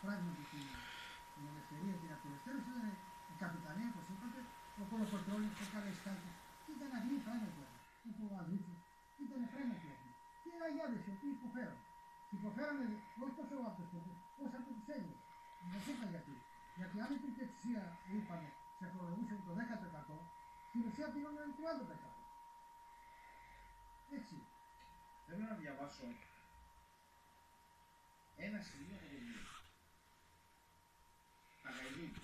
πράγματι την ελευθερία, την απελευθέρωση ήταν η καπιτανία, όπως είπατε, ο Κολοκοτρώνης, ο Καλαϊσκάκης. Ήταν αγνοί πράγματι, ο Αγρίτσος, ήταν πράγματι αγνοί. Και οι Αγιάδες οι οποίοι υποφέρουν. Υποφέρανε όχι τόσο από τους τόπους, όσο από τους Έλληνες. Μας είπα γιατί. Γιατί αν η τουρκεξία, είπαμε, σε φορολογούσε το 10%, στην ουσία πληρώνανε 30%. Έτσι. Θέλω να διαβάσω ένα σημείο από το βιβλίο. Καγαϊλίδη.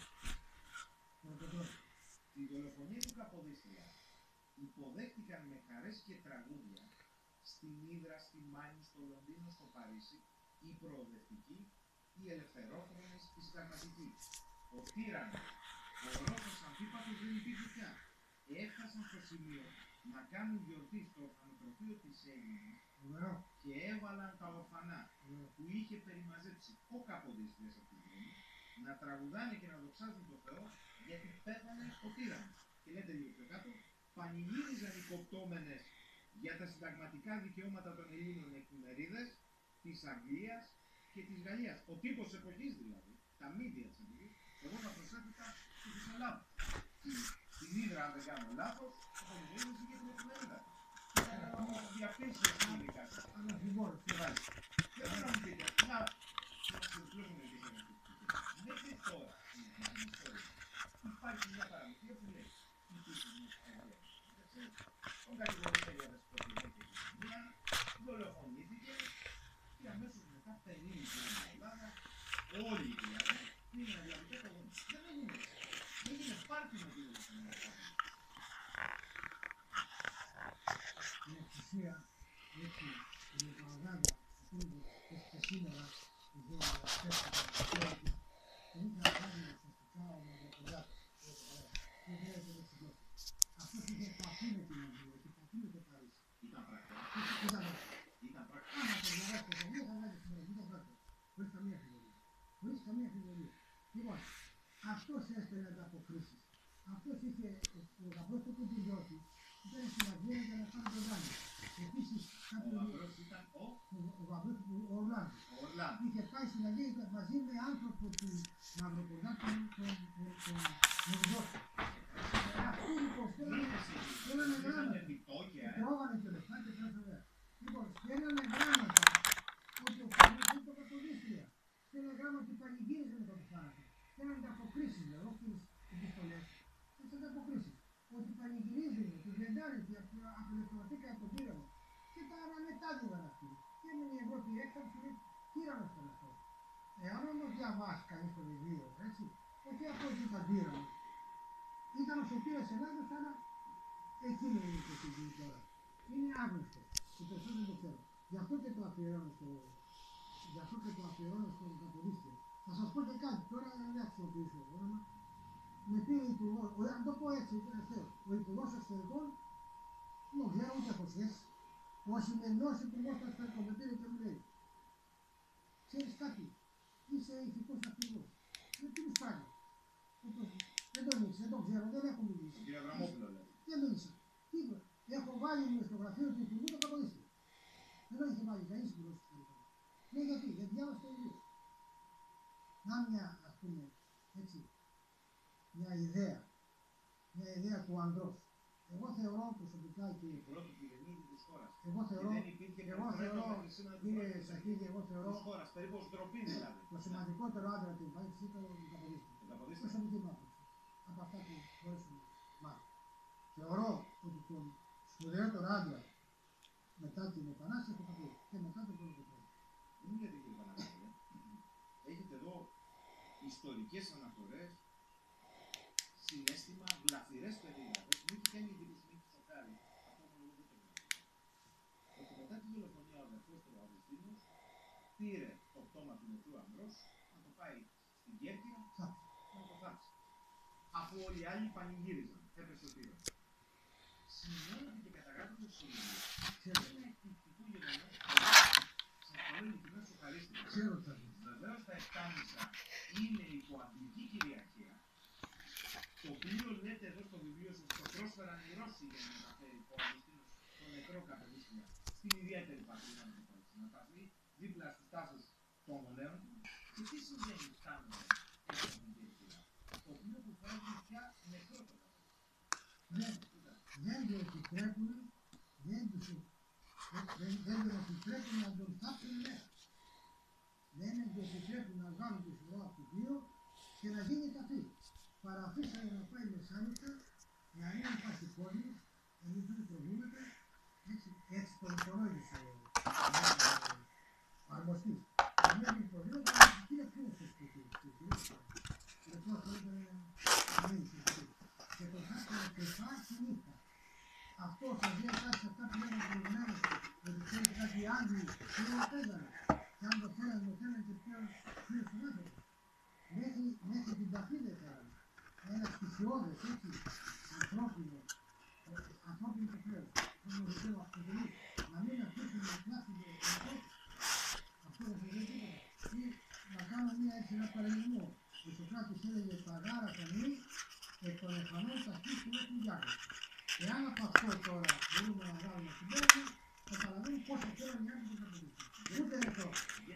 Τη δολοφονία του Καποδίστρια υποδέχτηκαν με χαρές και τραγούδια στην Ύδρα, στη Μάνη, στο Λονδίνο, στο Παρίσι, οι προοδευτικοί, οι ελευθερόφρονες, οι συνταγματικοί. Ο τύραννος, ο Ρώσος αντίπατος δεν υπήρχε πια. Έφτασαν στο σημείο να κάνουν γιορτή στο ορφανοτροφείο της Έλληνας και έβαλαν τα ορφανά που είχε περιμαζέψει ο Καποδίστριας από την Ρώμη να τραγουδάνε και να δοξάζουν τον Θεό γιατί πέθανε ο τύραννος. Και λέτε λίγο πιο κάτω, πανηγύριζαν οι κοπτόμενες για τα συνταγματικά δικαιώματα των Ελλήνων εφημερίδες της Αγγλίας και της Γαλλίας. Ο τύπος εποχής δηλαδή, τα μίδια της εποχής, εγώ θα προσέθετα και της Ελλάδας. Την Ύδρα, αν δεν κάνω λάθος, ο Πολυβέλης είχε την εφημερίδα. Διαπίστευε στην ειδικά. Αναφιβόλως. Δεν θέλω να μου πείτε, να συμπληρώσουμε μερικές ερωτήσεις. Μέχρι τώρα, στην ιστορία, υπάρχει μια παραμυθία που λέει υπήρχε μια ιστορία. Τον κατηγορητήριο δεσποτική και την κοινωνία, δολοφονήθηκε και αμέσως μετά περίμενε στην Ελλάδα όλοι δηλαδή πήγαιναν διαβητέ το γονείς. Δεν έγινε έτσι. Δεν έγινε πάρτι με τη δολοφονία. Η εξουσία, έτσι, η προπαγάνδα, που και σήμερα οι δύο αυτές τις δεν είχε να κάνει ουσιαστικά ο Μαυροπολιάτος. Δεν χρειάζεται να εξηγώσει. Αυτός είχε επαφή με την Αγγλία, είχε επαφή με το Παρίσι. Ήταν πρακτικό. Ήταν πρακτικό. Άμα το διαβάσετε το βιβλίο θα βγάλετε σήμερα, ήταν πρακτικό. Χωρίς καμία αμφιβολία. Χωρίς καμία αμφιβολία. Λοιπόν, αυτός έστελνε ανταποκρίσεις. Αυτός είχε ο γαμπρός του Κουντουριώτη, ήταν στην Αγγλία για να πάρει τον Δάνειο. Επίσης, Ο γαμπρός ήταν ο γαμπρός του Ορλάντου. Είχε πάει στην Αγγλία μαζί με άνθρωπο του Μαυροπολιάτου τον Μεριδότη. Αυτοί λοιπόν στέλνανε γράμματα. Τρώγανε και λεφτά και τρέφανε. Λοιπόν, στέλνανε γράμματα ότι ο Φανής είναι το Καποδίστρια. Στέλνανε γράμματα ότι πανηγύριζαν με τον θάνατο. Στέλνανε ανταποκρίσεις, δηλαδή, όχι τις επιστολές, τις ανταποκρίσεις. Ότι πανηγυρίζουν, ότι γλεντάνε, ότι απελευθερωθήκαν από τον τύραννο. Και τα αναμετάδευαν αυτοί. Και έμεινε η Ευρώπη έξω και λέει τύραννος τον αυτό. Εάν όμως διαβάσει κανείς το βιβλίο, έτσι, όχι απλώς ήταν τύραννος. Ήταν ο σωτήρας Ελλάδος, αλλά εκεί είναι το βιβλίο τώρα. Είναι άγνωστο. Οι περισσότεροι δεν το ξέρουν. Γι' αυτό και το αφιερώνω στον Καποδίστρια. Θα σας πω και κάτι, τώρα δεν θα χρησιμοποιήσω το όνομα. Με πήρε υπουργός, αν το πω έτσι, ο υπουργός εξωτερικών, δεν ξέρω ούτε έχω σχέση. Ο σημερινός υπουργός των εξωτερικών με πήρε και μου λέει, ξέρεις κάτι, είσαι ηθικός αρχηγός. Τι μου κάνει. Δεν τον ήξερα, δεν τον ξέρω, δεν έχω μιλήσει. Κύριε Αβραμόπουλο, λέει. Δεν μίλησα. Τι είπα, έχω βάλει στο γραφείο του υπουργού το Καποδίστρια. Δεν το είχε βάλει κανείς υπουργός εξωτερικών. Ναι, γιατί διάβασε το βιβλίο. Να μια, ας πούμε, έτσι, μια ιδέα του ανδρός. Εγώ θεωρώ προσωπικά και Η πρώτη κυβερνήτη της χώρας. εγώ θεωρώ, κύριε Σαχίδη, εγώ θεωρώ της χώρας, περίπου ως ντροπή δηλαδή. το σημαντικότερο άντρα του υπάρξει ήταν ο Καποδίστρια. Προσωπική μου άποψη. Από αυτά που μπορέσουμε να μάθουμε. Θεωρώ ότι τον σπουδαιότερο άντρα μετά την Επανάσταση έχω πει και μετά τον Κολοκοτρώνη. Δεν είναι γιατί κύριε Παναγιώτη. Έχετε εδώ ιστορικές αναφορές, συναίσθημα, βλαφυρές περίγραφες. Μου έχει κάνει εντύπωση, μου έχει σοκάρει. Αυτό που δεν το γνωρίζω. Ότι μετά τη δολοφονία ο αδερφός του Αυγουστίνου πήρε το πτώμα του νεκρού ανδρός να το πάει στην Κέρκυρα να το θάψει. Αφού όλοι οι άλλοι πανηγύριζαν, έπεσε ο τύραννος. Σημειώνεται και καταγράφεται στο βιβλίο. Ένα εκπληκτικό γεγονός σε αυτό ειλικρινά σοκαρίστηκα. Βεβαίως τα Επτάμισα είναι υπό αγγλική κυριαρχία. Το οποίο λέτε εδώ στο βιβλίο σας το πρόσφεραν οι Ρώσοι για να μεταφέρει ο Αυγουστίνος τον νεκρό Καποδίστρια στην ιδιαίτερη πατρίδα να παθεί δίπλα στους τάφους των γονέων. Και τι συμβαίνει, φτάνουμε έτσι την Κυριακή, το οποίο του φέρνει πια νεκρό το λαό. Δεν του επιτρέπουν, δεν του επιτρέπουν να τον θάψουν μέσα. Δεν του επιτρέπουν να βγάλουν το σωρό από το πλοίο και να γίνει ταφή. Παραφήσανε να πάει μεσάνυχτα, να μην υπάρχει πόλη, να μην δουν προβλήματα, έτσι τον υπολόγισε ο αρμοστής. Να μην δουν προβλήματα, αλλά είναι ποιος το σπίτι. Λοιπόν, αυτό ήταν να μην σπίτι. Και τον χάσανε κρυφά τη νύχτα. Αυτό σας λέει κάτι σε αυτά που λέγανε προηγουμένως, ότι ξέρετε κάτι οι Άγγλοι, είναι παίζανε. Και αν το θέλανε και πιο στον άνθρωπο. Μέχρι την ταφή δεν θέλανε. Ένα στοιχειώδες, έτσι, ανθρώπινο το χρέος. Como dicevo, να μην αφήσουν να κλάψουν το ανθρώπου. Αυτό δεν θα γίνει τίποτα. Ή να κάνω ένα παραλληλισμό. Ο Σωκράτης έλεγε τα γάρα κανεί, εκ των εφανών τα χτίσουν του Γιάννη. Εάν από αυτό τώρα μπορούμε να βγάλουμε στην πέρα, καταλαβαίνουμε πόσο θέλουν οι άνθρωποι να το αποδείξουν. Ούτε είναι τώρα.